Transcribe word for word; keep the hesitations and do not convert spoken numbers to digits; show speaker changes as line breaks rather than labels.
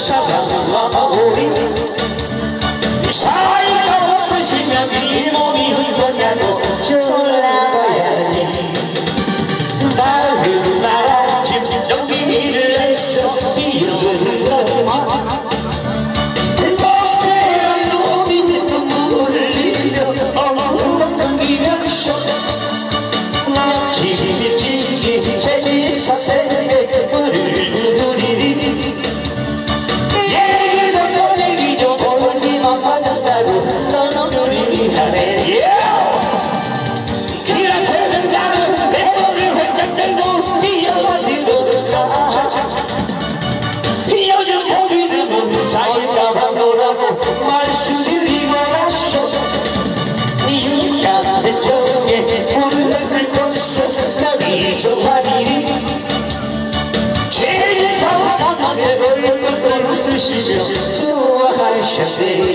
사랑과 우리 사이가 없으시면 이 몸이 어떠냐고 졸라봐야지. 나는 나라 집 정리를 했어. 이러는 거만 못세란 놈이 눈물을 흘려 어머니 넘기면서 나 지지지지 제지사 때문에 물을 두드리니 얘기도 꺼내기죠. 본인만 맞았다고 너는 요리를 하네. 기란 세상자는 내 몸을 활짝 들고 뛰어버리고 요즘 보기 드문 사이가 반도라고 말씀드리고 나서 이웃가 내 쪽에 물을 끓고서 너희 좋아하니 제일 사랑하게 걸렸던 웃으시며 좋아하셨네.